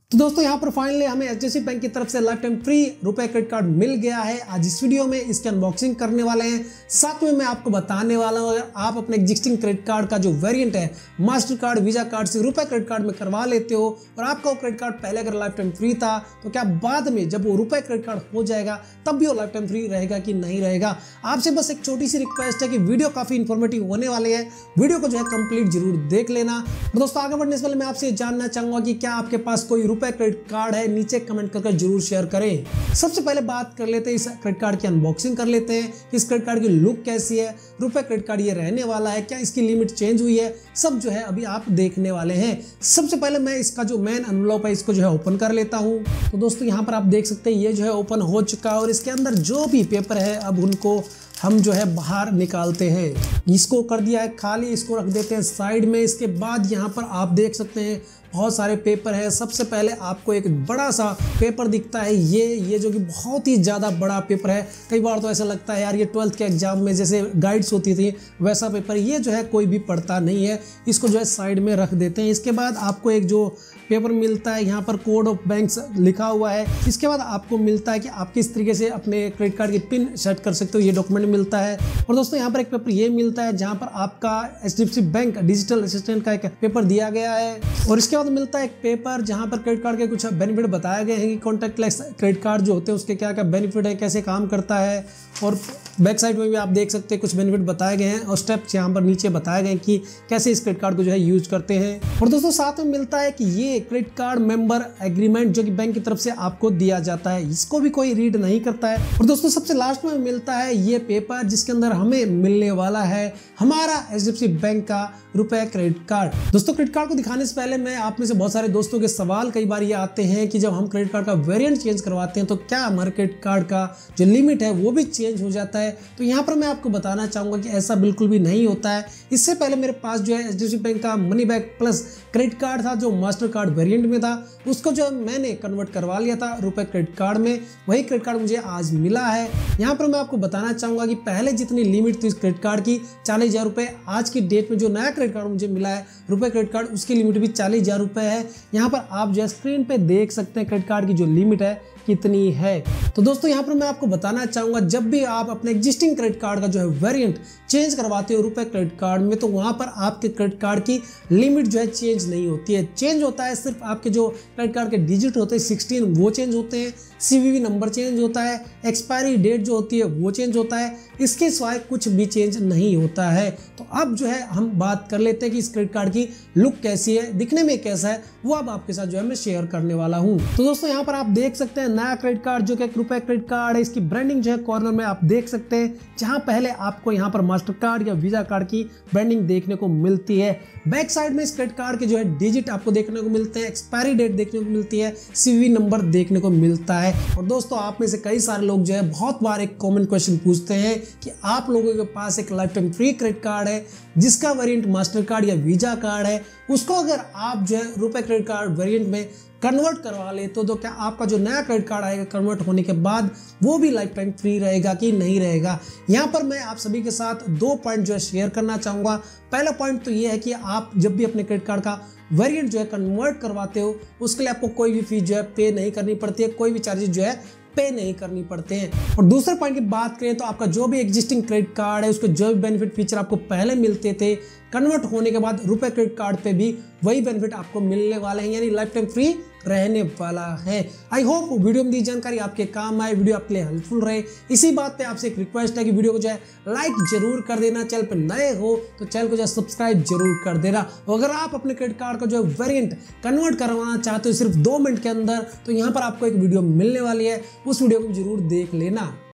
तो दोस्तों यहाँ पर फाइनली हमें एचडीएफसी बैंक की तरफ से lifetime free RuPay credit card मिल गया है। आज इस वीडियो में इसकी अनबॉक्सिंग करने वाले हैं, साथ में मैं आपको बताने वाला हूँ अगर आप अपने एग्जिस्टिंग क्रेडिट कार्ड का जो वेरिएंट है मास्टर कार्ड वीजा कार्ड से रुपए क्रेडिट कार्ड में करवा लेते हो और आपका वो क्रेडिट कार्ड पहले अगर लाइफ टाइम फ्री था तो क्या बाद में जब वो रुपए क्रेडिट कार्ड हो जाएगा तब भी वो लाइफ टाइम फ्री रहेगा कि नहीं रहेगा। आपसे बस एक छोटी सी रिक्वेस्ट है कि वीडियो काफी इंफॉर्मेटिव होने वाले हैं, वीडियो को जो है कंप्लीट जरूर देख लेना। दोस्तों आगे बढ़ने से पहले मैं आपसे जानना चाहूंगा कि क्या आपके पास कोई रुपए क्रेडिट कार्ड है, नीचे कमेंट करके जरूर शेयर करें। सबसे पहले बात कर लेते हैं इस क्रेडिट कार्ड की अनबॉक्सिंग कर लेते हैं। इस क्रेडिट कार्ड की लुक कैसी है, रुपए क्रेडिट कार्ड ये रहने वाला है, क्या इसकी लिमिट चेंज हुई है, सब जो है अभी आप देखने वाले हैं। सबसे पहले मैं इसका जो मेन एनवलप है इसको जो है ओपन कर लेता हूं। तो दोस्तों यहाँ पर आप देख सकते हैं ये जो है ओपन हो चुका है और इसके अंदर जो भी पेपर है अब उनको हम जो है बाहर निकालते हैं। इसको कर दिया है खाली, इसको रख देते हैं साइड में। इसके बाद यहाँ पर आप देख सकते हैं बहुत सारे पेपर है। सबसे पहले आपको एक बड़ा सा पेपर दिखता है ये जो कि बहुत ही ज़्यादा बड़ा पेपर है। कई बार तो ऐसा लगता है यार ये 12th के एग्जाम में जैसे गाइड्स होती थी वैसा पेपर, ये जो है कोई भी पढ़ता नहीं है। इसको जो है साइड में रख देते हैं। इसके बाद आपको एक जो पेपर मिलता है यहाँ पर कोड ऑफ बैंक्स लिखा हुआ है। इसके बाद आपको मिलता है कि आप किस तरीके से अपने क्रेडिट कार्ड की पिन सेट कर सकते हो, ये डॉक्यूमेंट मिलता है। और दोस्तों यहाँ पर एक पेपर ये मिलता है जहाँ पर आपका एचडीएफसी बैंक डिजिटल असिस्टेंट का एक पेपर दिया गया है। और इसके बाद मिलता है एक पेपर जहाँ पर क्रेडिट कार्ड के कुछ बेनिफिट बताए गए हैं कि कॉन्टैक्टलेस क्रेडिट कार्ड जो होते हैं उसके क्या क्या बेनिफिट है, कैसे काम करता है। और बैक साइड में भी आप देख सकते हैं कुछ बेनिफिट बताए गए हैं और स्टेप्स यहाँ पर नीचे बताए गए हैं कि कैसे इस क्रेडिट कार्ड को जो है यूज करते हैं। और दोस्तों साथ में मिलता है कि ये क्रेडिट कार्ड मेंबर एग्रीमेंट जो कि बैंक की तरफ से आपको दिया जाता है, इसको भी कोई रीड नहीं करता है। और दोस्तों सबसे लास्ट में मिलता है ये पेपर जिसके अंदर हमें मिलने वाला है हमारा एचडीएफसी बैंक का रुपए क्रेडिट कार्ड। दोस्तों क्रेडिट कार्ड को दिखाने से पहले मैं आप में से बहुत सारे दोस्तों के सवाल कई बार ये आते हैं कि जब हम क्रेडिट कार्ड का वेरिएंट चेंज करवाते हैं तो क्या हमारे क्रेडिट कार्ड का जो लिमिट है वो भी चेंज हो जाता है। तो यहाँ पर मैं आपको बताना चाहूंगा कि ऐसा बिल्कुल भी नहीं होता है। इससे पहले मेरे पास जो है एचडीएफसी बैंक का money back plus credit card था जो मास्टर कार्ड वेरिएंट में था, उसको जो मैंने कन्वर्ट करवा लिया था रुपए क्रेडिट कार्ड में। वही क्रेडिट कार्ड मुझे आज मिला है। यहाँ पर मैं आपको बताना चाहूंगा कि पहले जितनी लिमिट थी इस क्रेडिट कार्ड की 40,000 रुपए, आज की डेट में जो नया क्रेडिट कार्ड मुझे मिला है रुपए क्रेडिट कार्ड उसकी लिमिट भी 40,000 रुपए है। यहाँ पर आप जो है स्क्रीन पे देख सकते हैं क्रेडिट कार्ड की जो लिमिट है कितनी है। तो दोस्तों यहाँ पर मैं आपको बताना चाहूंगा जब भी आप अपने एग्जिस्टिंग क्रेडिट कार्ड का जो है वेरिएंट चेंज करवाते हो रुपए क्रेडिट कार्ड में तो वहां पर आपके क्रेडिट कार्ड की लिमिट जो है चेंज नहीं होती है। चेंज होता है सिर्फ आपके जो क्रेडिट कार्ड के डिजिट होते हैं 16 वो चेंज होते हैं, सीवीवी नंबर चेंज होता है, एक्सपायरी डेट जो होती है वो चेंज होता है, इसके सिवाय कुछ भी चेंज नहीं होता है। तो अब जो है हम बात कर लेते हैं कि इस क्रेडिट कार्ड की लुक कैसी है, दिखने में कैसा है, वो अब आपके साथ जो है मैं शेयर करने वाला हूँ। तो दोस्तों यहाँ पर आप देख सकते हैं नया क्रेडिट कार्ड जो कि एक रुपए क्रेडिट कार्ड है, इसकी ब्रांडिंग जो है कॉर्नर में आप देख सकते हैं जहां पहले आपको यहाँ पर मास्टर कार्ड या वीजा कार्ड की ब्रांडिंग देखने को मिलती है। बैक साइड में इस क्रेडिट कार्ड के जो है डिजिट आपको देखने को मिलते हैं, एक्सपायरी डेट देखने को मिलती है, सीवीवी नंबर देखने को मिलता है। और दोस्तों आप में से कई सारे लोग जो है बहुत बार एक कॉमन क्वेश्चन पूछते हैं कि आप लोगों के पास एक lifetime free credit card है जिसका वेरिएंट मास्टर कार्ड या वीजा कार्ड है, उसको अगर आप जो है रुपए क्रेडिट कार्ड वेरिएंट में कन्वर्ट करवा ले तो क्या आपका जो नया क्रेडिट कार्ड आएगा कन्वर्ट होने के बाद वो भी लाइफ टाइम फ्री रहेगा कि नहीं रहेगा। यहाँ पर मैं आप सभी के साथ 2 पॉइंट जो है शेयर करना चाहूँगा। पहला पॉइंट तो ये है कि आप जब भी अपने क्रेडिट कार्ड का वेरिएंट जो है कन्वर्ट करवाते हो उसके लिए आपको कोई भी फीस जो है पे नहीं करनी पड़ती है, कोई भी चार्जेस जो है पे नहीं करनी पड़ते हैं। और दूसरे पॉइंट की बात करें तो आपका जो भी एग्जिस्टिंग क्रेडिट कार्ड है उसके जो भी बेनिफिट फीचर आपको पहले मिलते थे कन्वर्ट होने के बाद रुपए क्रेडिट कार्ड पे भी वही बेनिफिट आपको मिलने वाले हैं, यानी लाइफ टाइम फ्री रहने वाला है। आई होप वीडियो में दी जानकारी आपके काम आए, वीडियो आपके लिए हेल्पफुल रहे। इसी बात पे आपसे एक रिक्वेस्ट है कि वीडियो को जो है लाइक जरूर कर देना, चैनल पे नए हो तो चैनल को जो है सब्सक्राइब जरूर कर देना। अगर आप अपने क्रेडिट कार्ड का जो है वेरिएंट कन्वर्ट करवाना चाहते हो सिर्फ 2 मिनट के अंदर तो यहाँ पर आपको एक वीडियो मिलने वाली है, उस वीडियो को जरूर देख लेना।